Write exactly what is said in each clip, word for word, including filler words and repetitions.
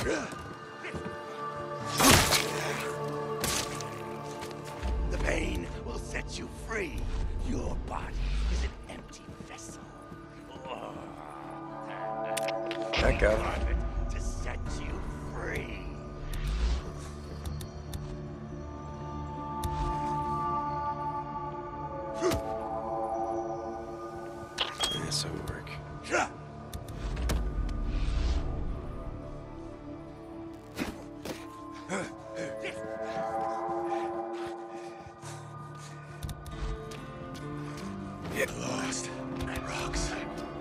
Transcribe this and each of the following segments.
The pain will set you free. Your body is an empty vessel. That guy. To set you free. This will work. Get lost. Rocks.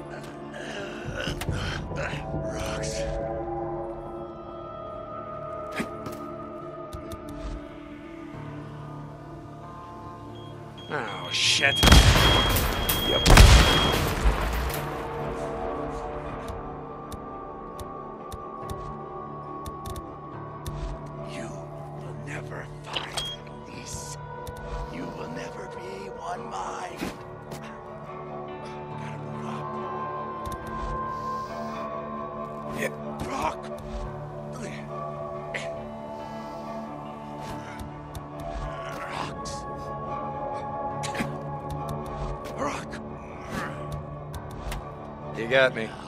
Rocks. Oh, shit. Yep. You will never find peace. You will never be one mind. Gotta move up. Yep. Rock. Rocks. Rock. You got me.